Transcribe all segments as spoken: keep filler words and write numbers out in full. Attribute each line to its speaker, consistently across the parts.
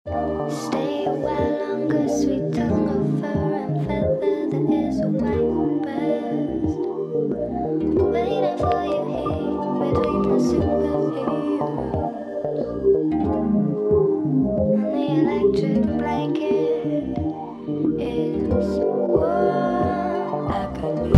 Speaker 1: Stay a while longer, sweet tongue of fur and feather. There is a white breast waiting for you here between the superheroes and the electric blanket is warm. I could be.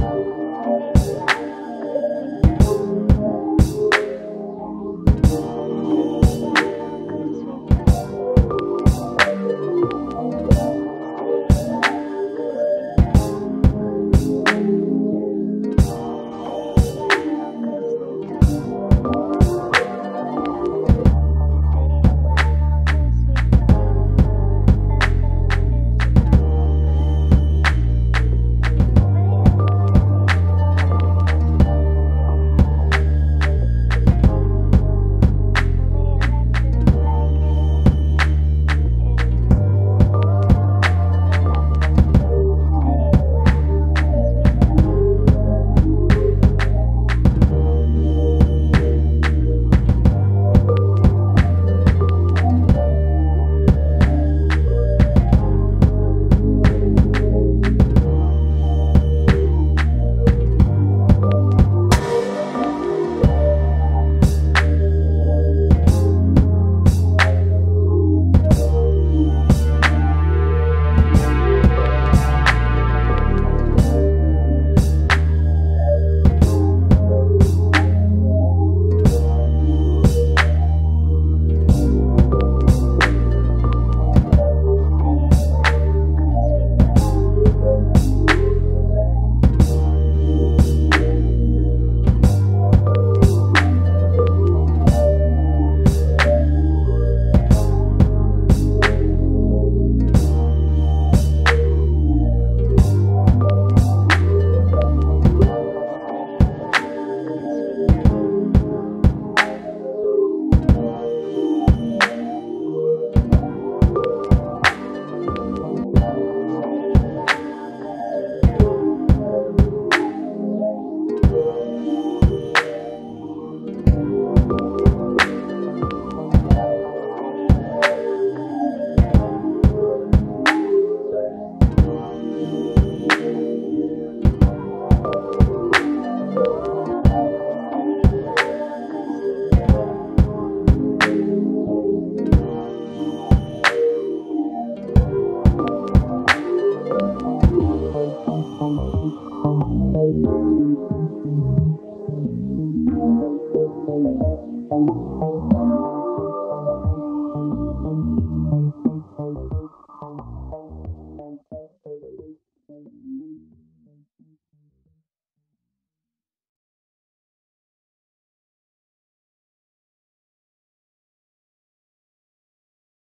Speaker 2: Thank you.